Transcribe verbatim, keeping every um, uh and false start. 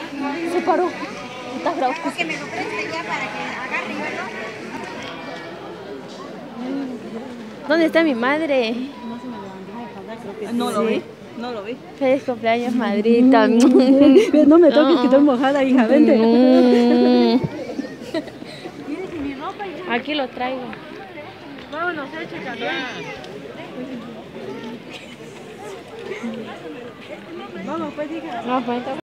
Se paró. Está bravo. O que me lo preste ya para que agarre yo, ¿no? ¿Dónde está mi madre? No lo vi, no lo vi. Feliz cumpleaños, madrita. No me toques que estoy mojada, hija, vente. Aquí lo traigo. Vámonos, eh, chica. Vamos, pues, hija. No, pues,